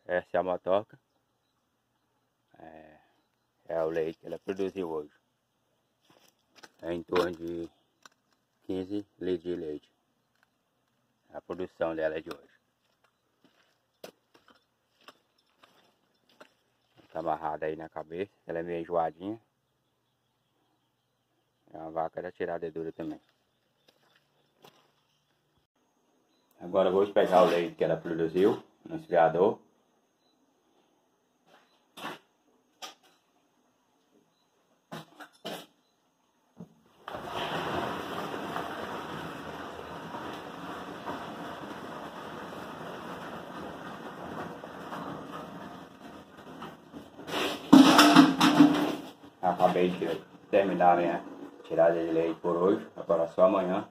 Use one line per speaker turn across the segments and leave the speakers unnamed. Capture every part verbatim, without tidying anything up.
Essa é a motoca. É, é o leite que ela produziu hoje. É em torno de quinze litros de leite. A produção dela é de hoje. Tá amarrada aí na cabeça. Ela é meio enjoadinha. É uma vaca da tirada dura também. Agora eu vou pegar o leite que ela produziu no esfriador. Acabei de terminar a minha tirada de leite por hoje, agora só amanhã.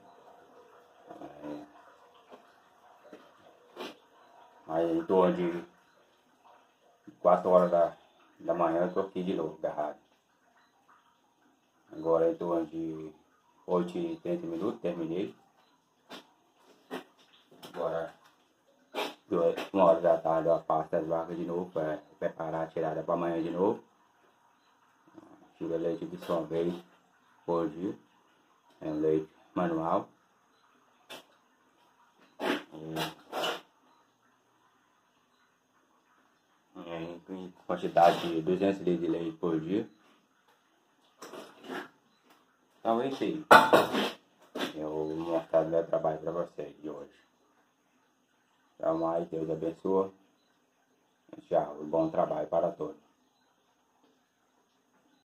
Mas em torno de quatro horas da, da manhã eu tô aqui de novo, agarrado. Agora em torno de oito e trinta minutos, terminei. Agora, uma hora da tarde eu passo as vacas de novo para preparar a tirada para amanhã de novo. Tira leite de só uma vez por dia. É um leite manual. Em quantidade de duzentos litros de leite por dia. Então é isso aí. Eu vou mostrar o meu trabalho para vocês de hoje. Então mais, Deus abençoe. Tchau, bom trabalho para todos.